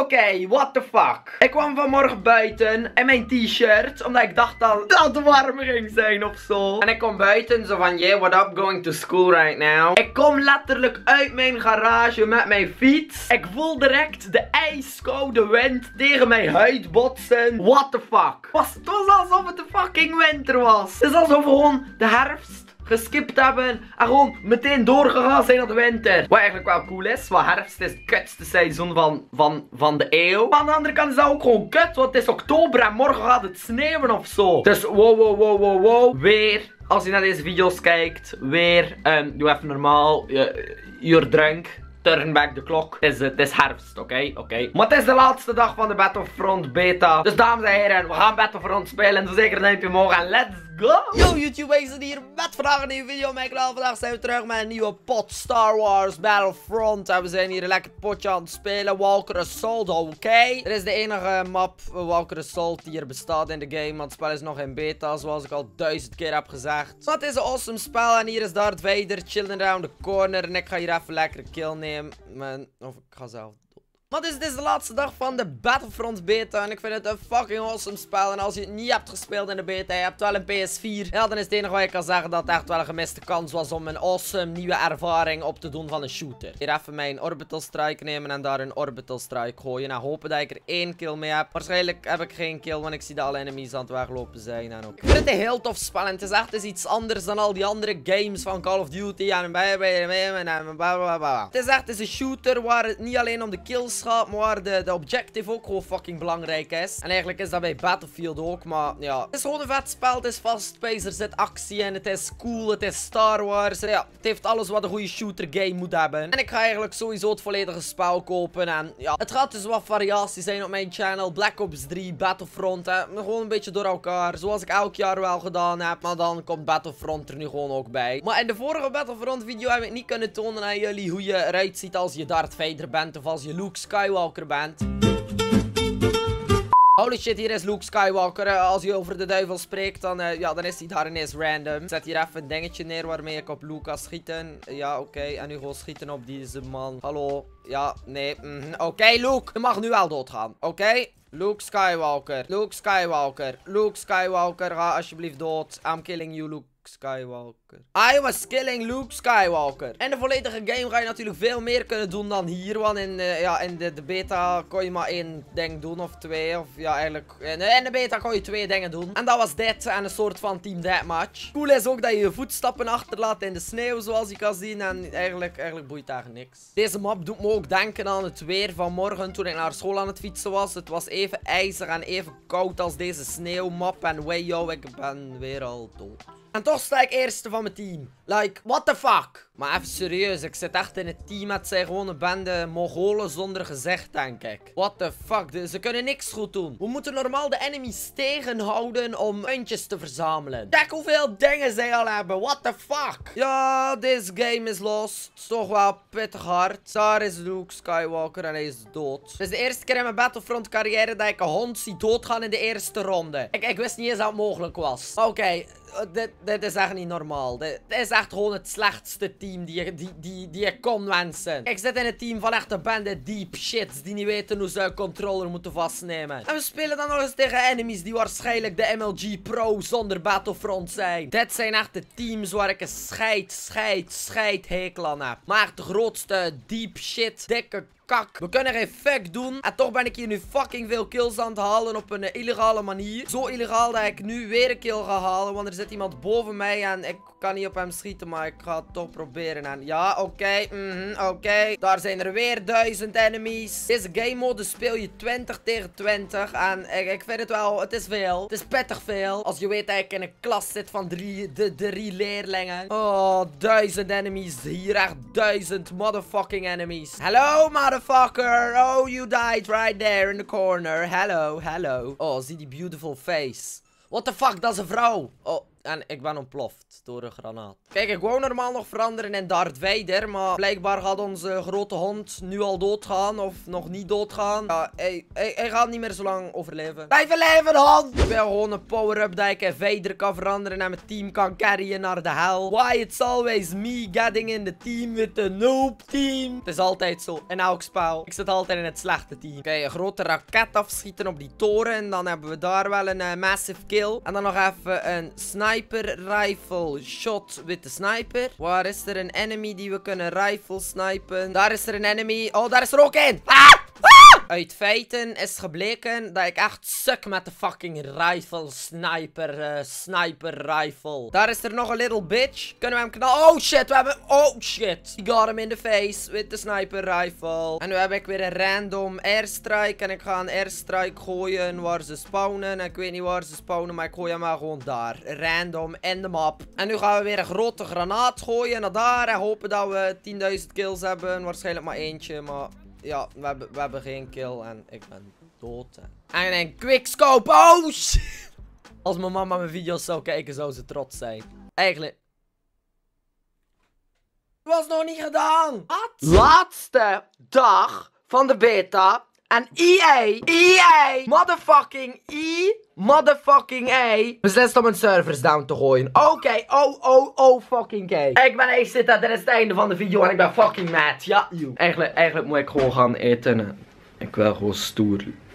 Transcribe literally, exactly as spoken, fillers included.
okay, what the fuck. Ik kwam vanmorgen buiten in mijn t-shirt, omdat ik dacht dat dat warm ging zijn of zo. En ik kom buiten zo van, yeah, what up, going to school right now. Ik kom letterlijk uit mijn garage met mijn fiets. Ik voel direct de ijskoude wind tegen mijn huid botsen. What the fuck. Was, het was alsof het de fucking winter was. Het is alsof we gewoon de herfst geskipt hebben en gewoon meteen doorgegaan zijn naar de winter. Wat eigenlijk wel cool is, want herfst is het kutste seizoen van, van, van de eeuw. Maar aan de andere kant is dat ook gewoon kut, want het is oktober en morgen gaat het sneeuwen of zo. Dus wow, wow, wow, wow, wow. Weer, als je naar deze video's kijkt, weer, um, doe even normaal, uh, you're drunk. Turn back the clock. Het is, het is herfst, oké? Okay? Oké. Okay. Maar het is de laatste dag van de Battlefront beta. Dus dames en heren, we gaan Battlefront spelen. Dus zeker een duimpje omhoog en let's go! Yo YouTube, ik zit hier met vandaag een nieuwe video. Mijn kanaal. Vandaag zijn we terug met een nieuwe pot Star Wars Battlefront. En we zijn hier een lekker potje aan het spelen. Walker Assault, oké? Okay. Dit is de enige map Walker Assault die er bestaat in de game. Want het spel is nog in beta, zoals ik al duizend keer heb gezegd. Maar het is een awesome spel. En hier is Darth Vader chilling around the corner. En ik ga hier even lekker een kill nemen. Man, of ik ga zelf dood. Maar dus, dit is de laatste dag van de Battlefront beta. En ik vind het een fucking awesome spel. En als je het niet hebt gespeeld in de beta, je hebt wel een P S vier. Ja, dan is het enige wat je kan zeggen dat het echt wel een gemiste kans was om een awesome nieuwe ervaring op te doen van een shooter. Hier even mijn orbital strike nemen en daar een orbital strike gooien. En hopen dat ik er één kill mee heb. Waarschijnlijk heb ik geen kill, want ik zie dat alle enemies aan het weglopen zijn. En ook. Ik vind het een heel tof spel. En het is echt eens iets anders dan al die andere games van Call of Duty. En blablabla. Het is echt eens een shooter waar het niet alleen om de kills gaat, maar waar de, de objective ook gewoon fucking belangrijk is. En eigenlijk is dat bij Battlefield ook, maar ja. Het is gewoon een vet spel, het is fast-paced, er zit actie in, het is cool, het is Star Wars. Ja, het heeft alles wat een goede shooter game moet hebben. En ik ga eigenlijk sowieso het volledige spel kopen. En ja, het gaat dus wat variatie zijn op mijn channel. Black Ops drie, Battlefront, hè. Gewoon een beetje door elkaar. Zoals ik elk jaar wel gedaan heb. Maar dan komt Battlefront er nu gewoon ook bij. Maar in de vorige Battlefront video heb ik niet kunnen tonen aan jullie hoe je eruit ziet als je Darth Vader bent of als je Luke Skywalker bent. Holy shit, hier is Luke Skywalker. Uh, als je over de duivel spreekt, dan, uh, ja, dan is hij daar ineens random. Ik zet hier even een dingetje neer waarmee ik op Luke kan schieten. Uh, ja, oké. Okay. En nu gewoon schieten op deze man. Hallo. Ja, nee. Mm -hmm. Oké, okay, Luke. Je mag nu wel doodgaan. Oké? Okay? Luke Skywalker. Luke Skywalker. Luke Skywalker. Ga alsjeblieft dood. I'm killing you, Luke Skywalker. I was killing Luke Skywalker. In de volledige game ga je natuurlijk veel meer kunnen doen dan hier. Want in, uh, ja, in de, de beta kon je maar één ding doen of twee. Of ja, eigenlijk. In, in de beta kon je twee dingen doen. En dat was dit. En een soort van team deathmatch. Cool is ook dat je je voetstappen achterlaat in de sneeuw, zoals je kan zien. En eigenlijk, eigenlijk boeit daar niks. Deze map doet me ook denken aan het weer van morgen toen ik naar school aan het fietsen was. Het was even ijzig en even koud als deze sneeuwmap. En wey yo, ik ben weer al dood. En toch sta ik eerste van mijn team. Like, what the fuck? Maar even serieus, ik zit echt in het team met zijn gewoon een bende Mongolen zonder gezicht, denk ik. What the fuck? Dus ze kunnen niks goed doen. We moeten normaal de enemies tegenhouden om puntjes te verzamelen. Kijk hoeveel dingen zij al hebben. What the fuck? Ja, this game is lost. Het is toch wel pittig hard. Daar is Luke Skywalker en hij is dood. Het is de eerste keer in mijn Battlefront carrière dat ik een hond zie doodgaan in de eerste ronde. Ik, ik wist niet eens dat het mogelijk was. Oké. Okay. Dit, dit is echt niet normaal. Dit, dit is echt gewoon het slechtste team die je, die, die, die je kon wensen. Ik zit in het team van echte bende deep shits die niet weten hoe ze een controller moeten vastnemen. En we spelen dan nog eens tegen enemies die waarschijnlijk de M L G Pro zonder Battlefront zijn. Dit zijn echt de teams waar ik een scheid, scheid, scheid hekel aan heb. Maar echt de grootste deep shit, dikke kak. We kunnen geen fuck doen. En toch ben ik hier nu fucking veel kills aan het halen op een uh, illegale manier. Zo illegaal dat ik nu weer een kill ga halen. Want er zit iemand boven mij en ik kan niet op hem schieten. Maar ik ga het toch proberen. En ja, oké. Okay, mm -hmm, oké. Okay. Daar zijn er weer duizend enemies. Deze game mode speel je twintig tegen twintig. En ik, ik vind het wel, het is veel. Het is pittig veel. Als je weet dat ik in een klas zit van drie, de, drie leerlingen. Oh, duizend enemies. Hier echt duizend motherfucking enemies. Hello, motherfucker. Motherfucker, oh, you died right there in the corner. Hello, hello. Oh, zie die beautiful face. What the fuck, dat is een vrouw. Oh, En ik ben ontploft door een granaat. Kijk, ik wou normaal nog veranderen in Darth Vader. Maar blijkbaar gaat onze grote hond nu al doodgaan. Of nog niet doodgaan. Ja, hij, hij, hij gaat niet meer zo lang overleven. Blijf leven, hond! Ik wil gewoon een power-up dat ik in Vader kan veranderen. En mijn team kan carryen naar de hel. Why it's always me getting in the team with the noob team. Het is altijd zo. In elk spel. Ik zit altijd in het slechte team. Oké, okay, een grote raket afschieten op die toren. En dan hebben we daar wel een uh, massive kill. En dan nog even een sniper rifle shot with de sniper. Waar is er een enemy die we kunnen rifle snipen? Daar is er een enemy. Oh, daar is er ook een. Ah! Ah! Uit feiten is gebleken dat ik echt suk met de fucking rifle sniper uh, sniper rifle. Daar is er nog een little bitch. Kunnen we hem knallen? Oh shit, we hebben... Oh shit. We got him in the face with the sniper rifle. En nu heb ik weer een random airstrike. En ik ga een airstrike gooien waar ze spawnen. En ik weet niet waar ze spawnen, maar ik gooi hem maar gewoon daar. Random in de map. En nu gaan we weer een grote granaat gooien naar daar. En hopen dat we tienduizend kills hebben. Waarschijnlijk maar eentje, maar... Ja, we hebben, we hebben geen kill en ik ben dood. En een quickscope. Oh shit. Als mijn mama mijn video's zou kijken, zou ze trots zijn. Eigenlijk. Het was nog niet gedaan. Wat? Laatste dag van de beta. En E A, E A, motherfucking E, motherfucking A, beslist om een servers down te gooien. Oké, okay. oh, oh, oh, fucking K. Ik ben echt zitten, dit is het einde van de video en ik ben fucking mad. Ja, you. Eigenlijk, eigenlijk moet ik gewoon gaan eten. Ik wil gewoon stoer